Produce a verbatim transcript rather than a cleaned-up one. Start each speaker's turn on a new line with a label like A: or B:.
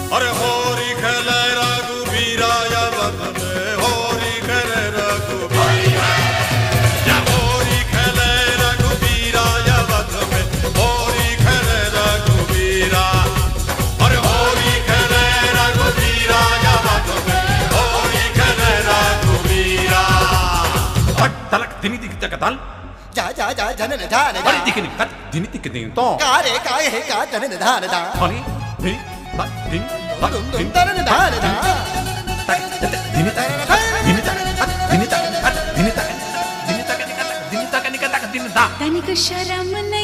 A: अरे होरी खेले रघुवीरा वध में होरी खेले रघुवीरा या होरी खेले रघुवीरा वध में होरी खेले रघुवीरा अरे होरी खेले रघुवीरा वध में होरी खेले रघुवीरा हट तलक दिनी दिख तकताल
B: जा जा जा जनन धान दा
A: अरे दिखनी कत दिनी दिख दिन तो
B: का रे का हे का जनन धान दा
A: हनी दिनी बा दिन बा
B: दुम दुम तरन धान दा
A: दिनी तक दिनी तक दिनी तक दिनी तक दिनी तक दिनी तक दिनी तक दिनी तक
C: तनिक शरम